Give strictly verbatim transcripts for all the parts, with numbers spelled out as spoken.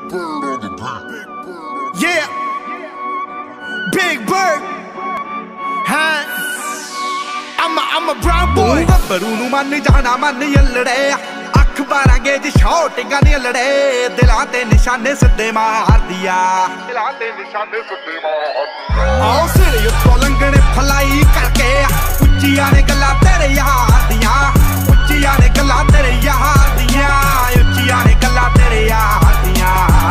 Yeah, Big Bird, huh? I'm a, I'm a brown boy. ਗੱਭਰੂ ਨੂੰ ਮੰਨ ਜਾਣਾ ਮੰਨ ਯੱਲੜੇ ਅਖਬਾਰਾਂ ਗੇਜ ਸ਼ੌਟਿੰਗਾਂ ਦੀਆਂ ਲੜੇ ਦਿਲਾਂ ਤੇ ਨਿਸ਼ਾਨੇ ਸਿੱਧੇ ਮਾਰਦੀ ਆ ਦਿਲਾਂ ਤੇ ਨਿਸ਼ਾਨੇ ਸਿੱਧੇ ਮਾਰਦੀ ਆਓ ਸਿਰੇ ਉੱਤੋਂ ਲੰਘਣੇ ਫਲਾਈ ਕਰਕੇ ਉੱਚੀਆਂ ਨੇ ਗੱਲਾਂ ਤੇਰੇ ਯਾਰ ਦੀਆਂ ਉੱਚੀਆਂ ਨੇ ਗੱਲਾਂ ਤੇਰੇ ਯਾਰ ਦੀਆਂ ਉੱਚੀਆਂ ਨੇ ਗੱਲਾਂ ਤੇਰੇ ਯਾਰ ਦੀਆਂ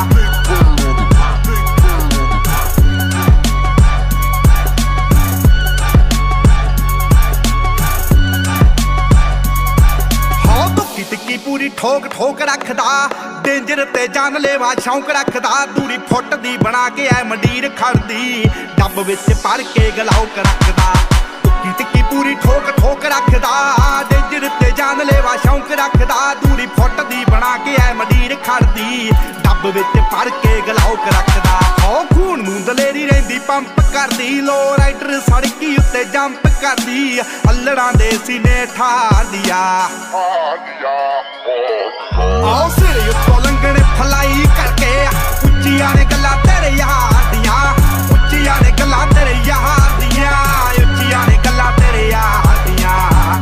ਟਿੱਕੀ ਪੂਰੀ ਠੋਕ ਠੋਕ ਰੱਖਦਾ ਡੇਂਜਰ ਤੇ ਜਾਨਲੇਵਾ ਸ਼ੌਂਕ ਰੱਖਦਾ ਦੂਰੀ ਫੁੱਟ ਦੀ ਬਣਾ ਕੇ ਐ ਮੰਡੀਰ ਖੜਦੀ ਡੱਬ ਵਿੱਚ ਭਰ ਕੇ ਗਲਾਉਕ ਰੱਖਦਾ ਟਿੱਕੀ ਟਿੱਕੀ ਪੂਰੀ ਠੋਕ ਠੋਕ ਰੱਖਦਾ ਡੇਂਜਰ ਤੇ ਜਾਨਲੇਵਾ ਸ਼ੌਂਕ ਰੱਖਦਾ ਦੂਰੀ ਫੁੱਟ ਦੀ ਬਣਾ ਕੇ ਐ ਮੰਡੀਰ ਖੜਦੀ ਡੱਬ ਵਿੱਚ ਭਰ ਕੇ ਗਲਾਉਕ ਰੱਖਦਾ ਹੋ ਖੂਨ ਨੂੰ ਦਲੇਰੀ ਰਹਿੰਦੀ ਪੰਪ ਕਰਦੀ ਲੋ ਰਾਈਡਰ ਸੜਕੀ ਉੱਤੇ ਜੰਪ ਕਰਦੀ ਅੱਲੜਾਂ ਦੇ ਸੀਨੇ ਠਾਰਦੀ ਆ ਆਓ ਸਿਰੇ ਉੱਤੋਂ ਲੰਘਣੇ ਫਲਾਈ ਕਰਕੇ ਉੱਚੀਆਂ ਨੇ ਗੱਲਾਂ ਤੇਰੇ ਯਾਰ ਦੀਆਂ ਉੱਚੀਆਂ ਨੇ ਗੱਲਾਂ ਤੇਰੇ ਯਾਰ ਦੀਆਂ ਉੱਚੀਆਂ ਨੇ ਗੱਲਾਂ ਤੇਰੇ ਯਾਰ ਦੀਆਂ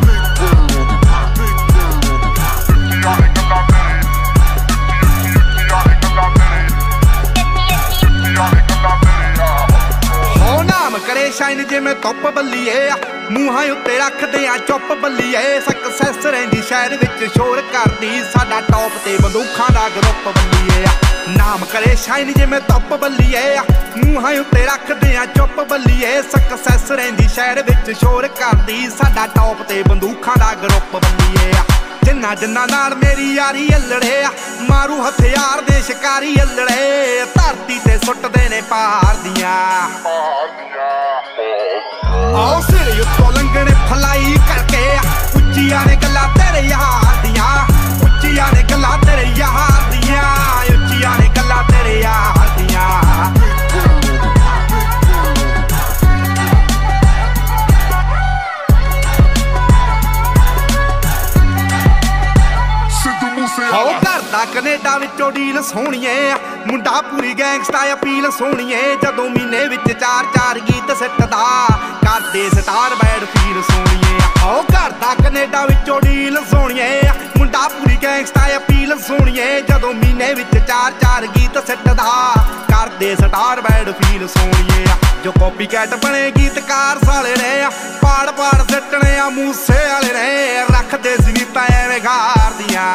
ਹੋ ਨਾਮ ਕਰੇ ਸ਼ਾਈਨ ਜਿਵੇਂ ਧੁੱਪ ਬੱਲੀਏ ਮੂੰਹਾਂ ਉੱਤੇ ਰੱਖਦੇ ਆ ਚੁੱਪ ਬੱਲੀਏ ਸਕਸੈਸ ਰਹਿੰਦੀ ਸ਼ਹਿਰ ਵਿੱਚ ਸ਼ੋਰ ਕਰਦੀ ਸਾਡਾ ਟੌਪ ਤੇ ਬੰਦੂਖਾਂ ਦਾ ਗਰੁੱਪ ਬੱਲੀਏ ਨਾਮ ਕਰੇ ਸ਼ਾਈਨ ਜਿਵੇਂ ਧੁੱਪ ਬੱਲੀਏ ਮੂੰਹਾਂ ਉੱਤੇ ਰੱਖਦੇ ਆ ਚੁੱਪ ਬੱਲੀਏ ਸਕਸੈਸ ਰਹਿੰਦੀ ਸ਼ਹਿਰ ਵਿੱਚ ਸ਼ੋਰ ਕਰਦੀ ਸਾਡਾ ਟੌਪ ਤੇ ਬੰਦੂਖਾਂ ਦਾ ਗਰੁੱਪ ਬੱਲੀਏ ਜਿੰਨਾ ਜਿੰਨਾ ਨਾਲ ਮੇਰੀ ਯਾਰੀ ਅੱਲੜੇ ਮਾਰੂ ਹਥਿਆਰ ਦੇ ਸ਼ਿਕਾਰੀ ਅੱਲੜੇ ਧਰਤੀ ਤੇ ਸੁੱਟਦੇ ਨੇ ਪਾਰ ਦੀਆਂ ਆਓ ਸਿਰੇ ਉੱਤੋਂ ਲੰਘਣੇ ਫਲਾਈ ਕਰਕੇ ਉੱਚੀਆਂ ਨੇ ਗੱਲਾਂ ਤੇਰੇ ਯਾਰ ਦੀਆਂ ਉੱਚੀਆਂ ਨੇ ਗੱਲਾਂ ਤੇਰੇ ਯਾਰ ਦੀਆਂ ਉੱਚੀਆਂ ਨੇ ਗੱਲਾਂ ਤੇਰੇ ਯਾਰ ਦੀਆਂ ਹੋ ਕਰਦਾ ਕੈਨੇਡਾ ਵਿੱਚੋਂ ਡੀਲ ਸੋਹਣੀਏ ਮੁੰਡਾ ਪੂਰੀ ਗੈਂਗਸਟਾ ਅਪੀਲ ਸੋਹਣੀਏ ਜਦੋਂ ਮਹੀਨੇ ਵਿੱਚ ਚਾਰ ਚਾਰ ਗੀਤ ਸਿੱਟਦਾ ਕਰਦੇ ਸਟਾਰ ਬੈਡ ਫੀਲ ਸੋਹਣੀਏ ਹੋ ਕਰਦਾ ਕੈਨੇਡਾ ਵਿੱਚੋਂ ਡੀਲ ਸੋਹਣੀਏ ਮੁੰਡਾ ਪੂਰੀ ਗੈਂਗਸਟਾ ਅਪੀਲ ਸੋਹਣੀਏ ਜਦੋਂ ਮਹੀਨੇ ਵਿੱਚ ਚਾਰ ਚਾਰ ਗੀਤ ਸਿੱਟਦਾ ਕਰਦੇ ਸਟਾਰ ਬੈਡ ਫੀਲ ਸੋਹਣੀਏ ਜੋ ਕਾਪੀ ਕੈਟ ਬਣੇ ਗੀਤਕਾਰ ਸਾਲੇ ਨੇ ਪਾੜ ਪਾੜ ਸਿੱਟਣੇ ਆ ਮੂਸੇ ਵਾਲੇ ਨੇ ਰੱਖਦੇ ਜ਼ਨੀਤਾਂ ਐਵੇਂ ਗਾਰਦੀਆਂ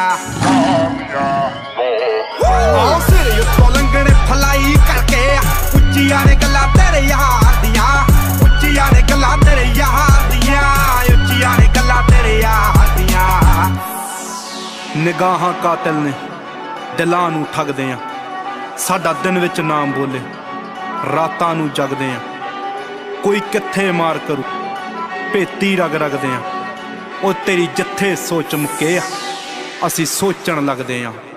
ਆਓ ਸਿਰੇ ਉੱਤੋਂ ਲੰਘਣੇ ਫਲਾਈ ਕਰਕੇ ਉੱਚੀਆਂ ਨੇ ਗੱਲਾਂ ਤੇਰੇ ਯਾਰ ਦੀਆਂ ਉੱਚੀਆਂ ਨੇ ਗੱਲਾਂ ਤੇਰੇ ਯਾਰ ਦੀਆਂ ਉੱਚੀਆਂ ਨੇ ਗੱਲਾਂ ਤੇਰੇ ਯਾਰ ਦੀਆਂ ਨਿਗਾਹਾਂ ਕਾਤਲ ਨੇ ਦਿਲਾਂ ਨੂੰ ਠੱਗਦੇ ਆ ਸਾਡਾ ਦਿਨ ਵਿੱਚ ਨਾਮ ਬੋਲੇ ਰਾਤਾਂ ਨੂੰ ਜਗਦੇ ਆ ਕੋਈ ਕਿੱਥੇ ਮਾਰ ਕਰੂ ਭੇਤੀ ਰਗ ਰਗਦੇ ਆ ਉਹ ਤੇਰੀ ਜਿੱਥੇ ਸੋਚ ਮੁੱਕੇ ਆ ਅਸੀਂ ਸੋਚਣ ਲੱਗਦੇ ਆ।